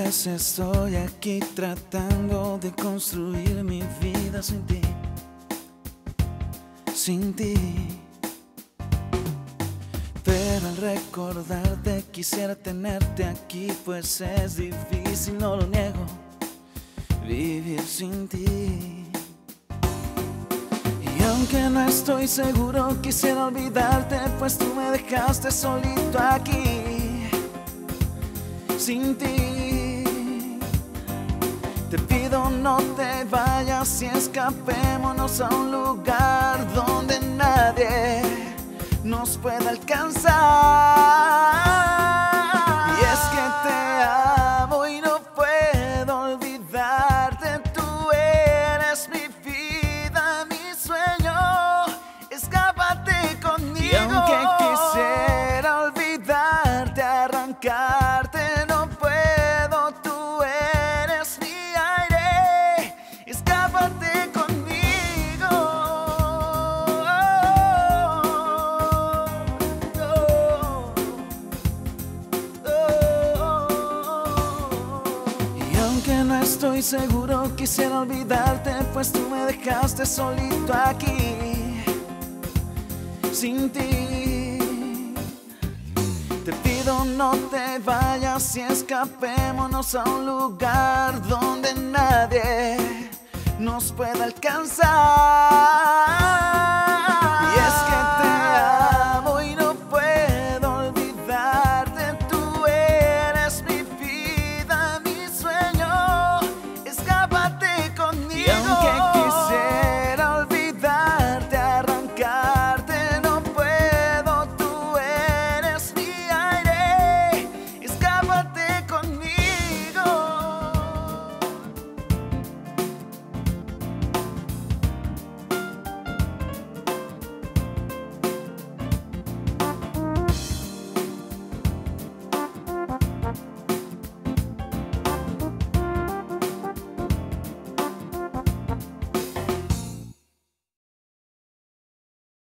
pues estoy aquí tratando de construir mi vida sin ti, sin ti. Pero al recordarte quisiera tenerte aquí, pues es difícil, no lo niego, vivir sin ti. Y aunque no estoy seguro, quisiera olvidarte, pues tú me dejaste solito aquí, sin ti. Te pido no te vayas y escapémonos a un lugar donde nadie nos pueda alcanzar. Y es que te amo y no puedo olvidarte. Tú eres mi vida, mi sueño. Escápate conmigo. Y aunque quisiera olvidarte, arrancarte, no puedo. Tú eres mi aire. Escápate conmigo. Aunque no estoy seguro, quisiera olvidarte, pues tú me dejaste solito aquí, sin ti. Te pido no te vayas y escapémonos a un lugar donde nadie nos pueda alcanzar.